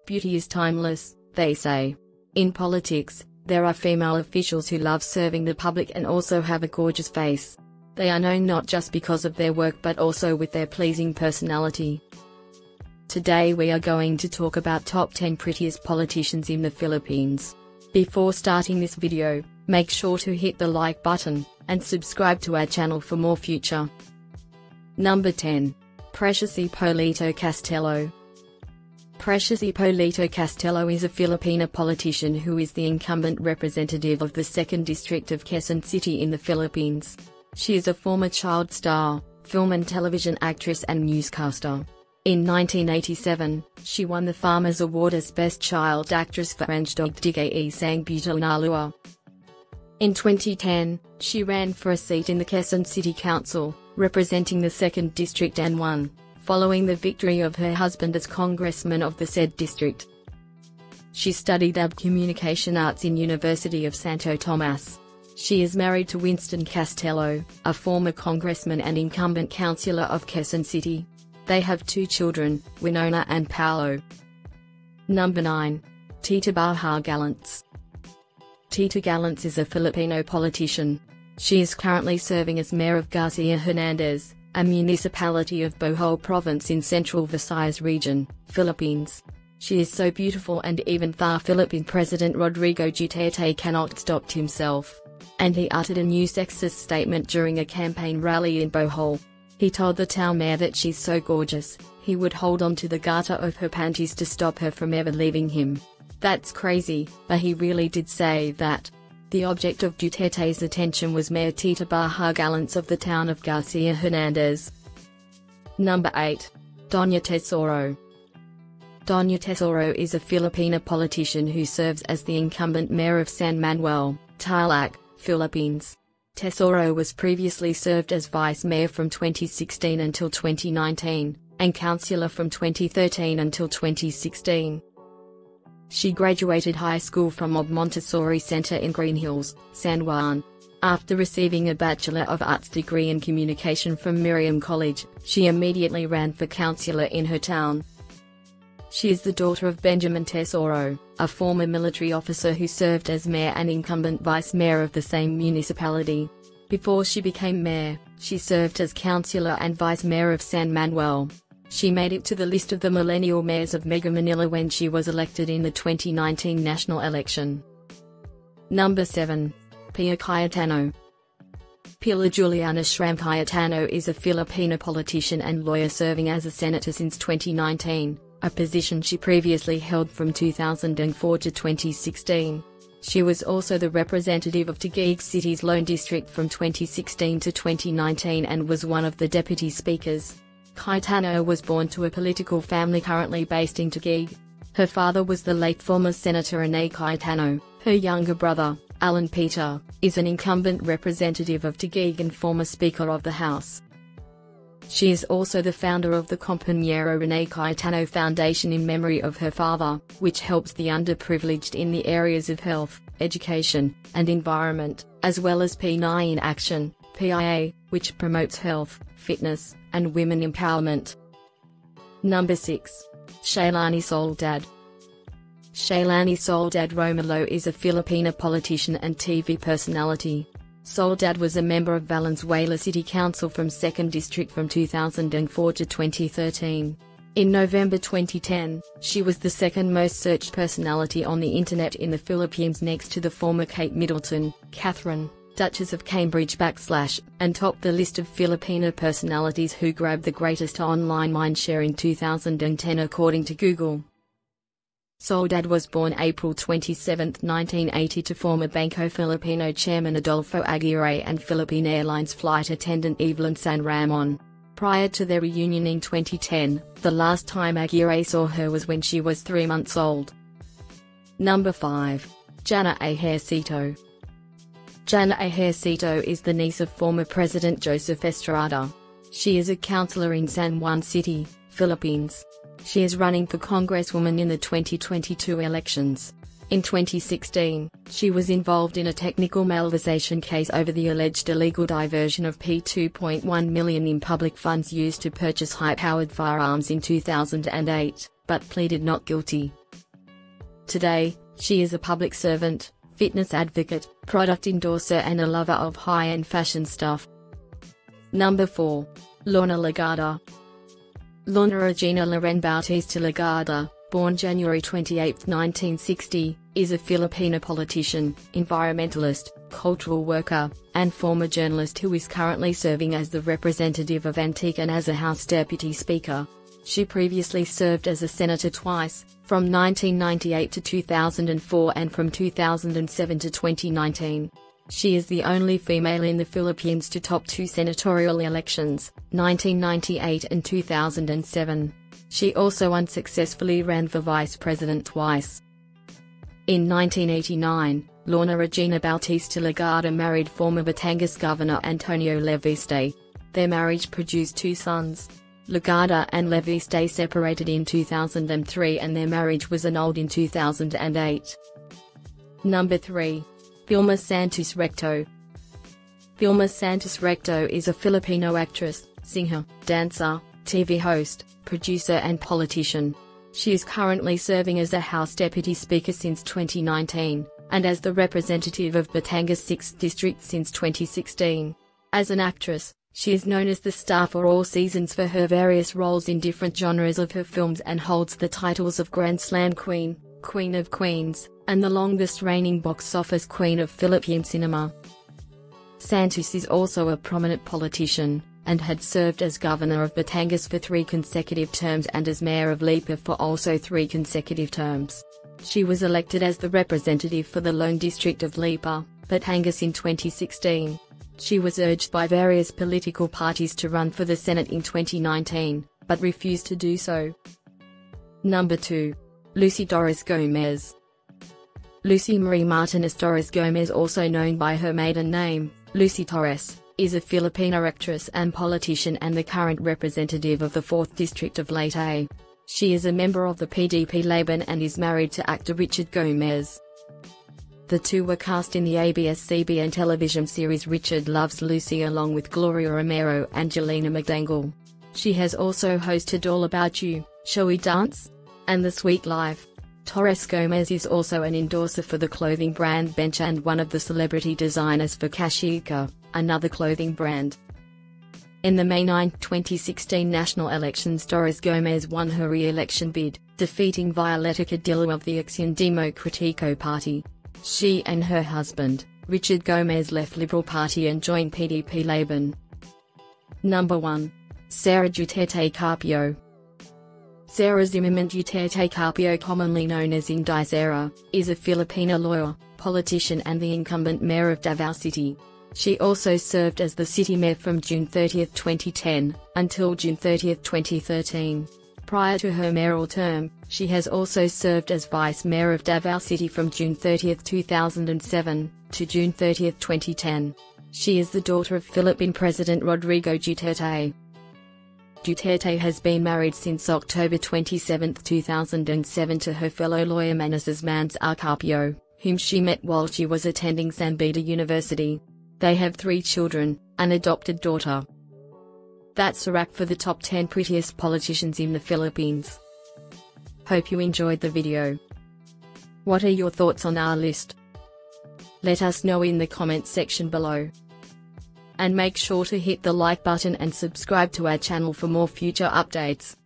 Beauty is timeless, they say. In politics, there are female officials who love serving the public and also have a gorgeous face. They are known not just because of their work but also with their pleasing personality. Today we are going to talk about top 10 prettiest politicians in the Philippines. Before starting this video, make sure to hit the like button, and subscribe to our channel for more future. Number 10. Precious Ippolito Castelo. Precious Ippolito Castelo is a Filipino politician who is the incumbent representative of the 2nd District of Quezon City in the Philippines. She is a former child star, film and television actress and newscaster. In 1987, she won the Farmers Award as Best Child Actress for Ang Dugdigay Isang Butil na Luha. In 2010, she ran for a seat in the Quezon City Council, representing the 2nd District and won, following the victory of her husband as congressman of the said district. She studied Communication Arts in University of Santo Tomas. She is married to Winston Castelo, a former congressman and incumbent councillor of Quezon City. They have 2 children, Winona and Paolo. Number 9. Tita Baha Galantz. Tita Galantz is a Filipino politician. She is currently serving as mayor of Garcia Hernandez, a municipality of Bohol Province in Central Visayas region, Philippines. She is so beautiful and even the Philippine President Rodrigo Duterte cannot stop himself. And he uttered a new sexist statement during a campaign rally in Bohol. He told the town mayor that she's so gorgeous, he would hold on to the garter of her panties to stop her from ever leaving him. That's crazy, but he really did say that. The object of Duterte's attention was Mayor Tita Baha Galantz of the town of Garcia Hernandez. Number 8. Doña Tesoro. Doña Tesoro is a Filipino politician who serves as the incumbent mayor of San Manuel, Tarlac, Philippines. Tesoro was previously served as vice mayor from 2016 until 2019, and councillor from 2013 until 2016. She graduated high school from Ob Montessori Center in Green Hills, San Juan. After receiving a Bachelor of Arts degree in Communication from Miriam College, she immediately ran for councillor in her town. She is the daughter of Benjamin Tesoro, a former military officer who served as mayor and incumbent vice mayor of the same municipality. Before she became mayor, she served as councillor and vice mayor of San Manuel. She made it to the list of the millennial mayors of Mega Manila when she was elected in the 2019 national election. Number 7. Pia Cayetano. Pilar Juliana Schram Cayetano is a Filipino politician and lawyer serving as a senator since 2019, a position she previously held from 2004 to 2016. She was also the representative of Taguig City's Lone District from 2016 to 2019 and was one of the deputy speakers. Cayetano was born to a political family currently based in Taguig. Her father was the late former Senator Rene Cayetano. Her younger brother, Alan Peter, is an incumbent representative of Taguig and former Speaker of the House. She is also the founder of the Compañero Rene Cayetano Foundation in memory of her father, which helps the underprivileged in the areas of health, education, and environment, as well as P9 in Action, PIA, which promotes health, fitness, and women empowerment. Number 6. Shailani Soledad. Shailani Soledad Romelo is a Filipino politician and TV personality. Soledad was a member of Valenzuela City Council from 2nd District from 2004 to 2013. In November 2010, she was the 2nd most searched personality on the internet in the Philippines next to the former Kate Middleton, Catherine, Duchess of Cambridge / and topped the list of Filipino personalities who grabbed the greatest online mindshare in 2010 according to Google. Soledad was born April 27, 1980 to former Banco Filipino chairman Adolfo Aguirre and Philippine Airlines flight attendant Evelyn San Ramon. Prior to their reunion in 2010, the last time Aguirre saw her was when she was 3 months old. Number 5. Jana Ejercito. Jana Ejercito is the niece of former President Joseph Estrada. She is a councillor in San Juan City, Philippines. She is running for congresswoman in the 2022 elections. In 2016, she was involved in a technical malversation case over the alleged illegal diversion of P2.1 million in public funds used to purchase high-powered firearms in 2008, but pleaded not guilty. Today, she is a public servant, fitness advocate, product endorser and a lover of high-end fashion stuff. Number 4. Lorna Lagarde. Lorna Regina Loren Bautista Lagarde, born January 28, 1960, is a Filipino politician, environmentalist, cultural worker, and former journalist who is currently serving as the representative of Antique and as a House Deputy Speaker. She previously served as a senator twice, from 1998 to 2004 and from 2007 to 2019. She is the only female in the Philippines to top 2 senatorial elections, 1998 and 2007. She also unsuccessfully ran for vice president twice. In 1989, Lorna Regina Bautista Lagarde married former Batangas Governor Antonio Leviste. Their marriage produced 2 sons. Lagarde and Leviste separated in 2003 and their marriage was annulled in 2008. Number 3. Vilma Santos Recto. Vilma Santos Recto is a Filipino actress, singer, dancer, TV host, producer and politician. She is currently serving as a House Deputy Speaker since 2019, and as the representative of Batangas 6th District since 2016. As an actress, she is known as the star for all seasons for her various roles in different genres of her films and holds the titles of Grand Slam Queen, Queen of Queens, and the longest reigning box office queen of Philippine cinema. Santos is also a prominent politician, and had served as governor of Batangas for 3 consecutive terms and as mayor of Lipa for also 3 consecutive terms. She was elected as the representative for the Lone District of Lipa, Batangas in 2016. She was urged by various political parties to run for the Senate in 2019, but refused to do so. Number 2. Lucy Torres Gomez. Lucy Marie Martinez Torres Gomez, also known by her maiden name, Lucy Torres, is a Filipino actress and politician and the current representative of the 4th District of Leyte. She is a member of the PDP Laban and is married to actor Richard Gomez. The two were cast in the ABS-CBN television series Richard Loves Lucy along with Gloria Romero and Jelena Magdangal. She has also hosted All About You, Shall We Dance? And The Sweet Life. Torres Gomez is also an endorser for the clothing brand Bench and one of the celebrity designers for Kashika, another clothing brand. In the May 9, 2016 national elections, Torres Gomez won her re-election bid, defeating Violeta Cadillo of the Acción Democrático Party. She and her husband, Richard Gomez, left Liberal Party and joined PDP Laban. Number 1. Sara Duterte Carpio. Sara Zimmerman Duterte Carpio, commonly known as Inday Sara, is a Filipino lawyer, politician and the incumbent mayor of Davao City. She also served as the city mayor from June 30, 2010, until June 30, 2013. Prior to her mayoral term, she has also served as vice mayor of Davao City from June 30, 2007, to June 30, 2010. She is the daughter of Philippine President Rodrigo Duterte. Duterte has been married since October 27, 2007 to her fellow lawyer Manasseh Mans R. Carpio, whom she met while she was attending San Beda University. They have 3 children, an adopted daughter. That's a wrap for the top 10 prettiest politicians in the Philippines. Hope you enjoyed the video. What are your thoughts on our list? Let us know in the comments section below. And make sure to hit the like button and subscribe to our channel for more future updates.